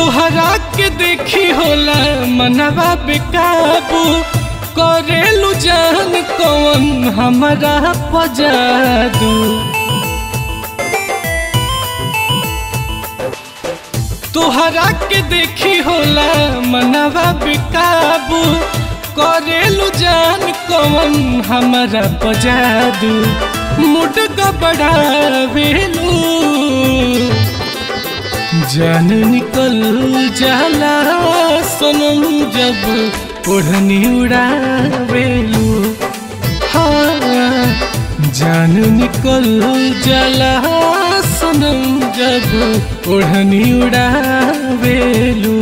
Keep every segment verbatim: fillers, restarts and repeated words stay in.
तोहरा के देखी होला मनवा बेकाबू करेलू जान कौन हमारा पजादू। तोहरा के देखी होला मनवा बेकाबू करेलू जान कौन हमारा पजादू। मुड गबड़ावेलू जान निकल जाला सनम जब ओढ़नी उड़ावेलू। हाँ जान निकल जाला सनम जब ओढ़नी उड़ावेलू।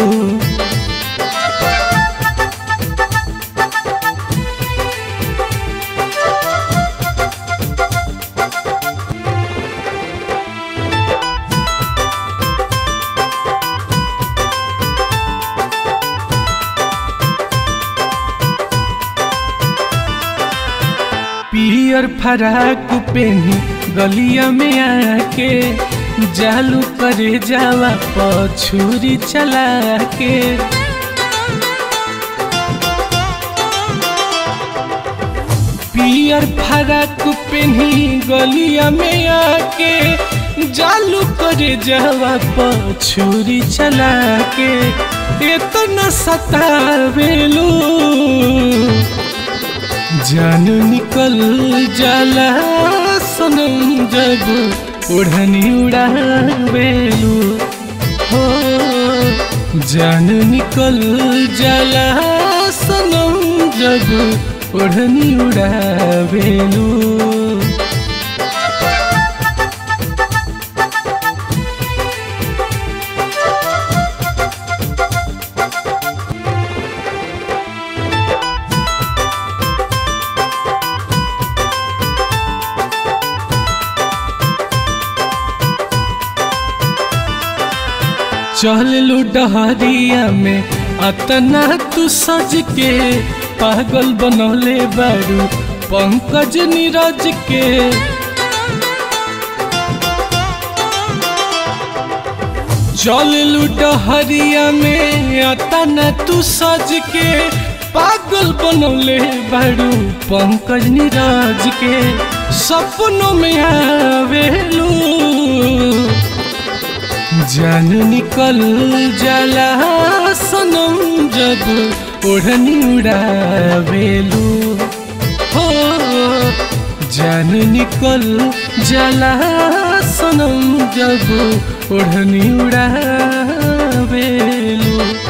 पियर फराक पेनी गलिया में आके जालू करे जावा पछुरी चला के। पियर फराक पेनी गलिया में आके जालू करे जावा पछुरी चला के। इतना सतावेलू जान निकल जाला सनम जब ओढ़नी उड़ावेलू। हो जान निकल जाला सनम जब ओढ़नी उड़ावेलू। चललू डहरिया में अतना तू सज के पागल बनौले बारू पंकज नीरज के। चललू डहरिया में अतना तू सज के पागल बनौले बारू पंकज नीरज के। सपनों में आवेलू जान निकल जाला सनम जब ओढ़नी उड़ावेलू। हो जान निकल जाला सनम जब ओढ़नी उड़ावेलू।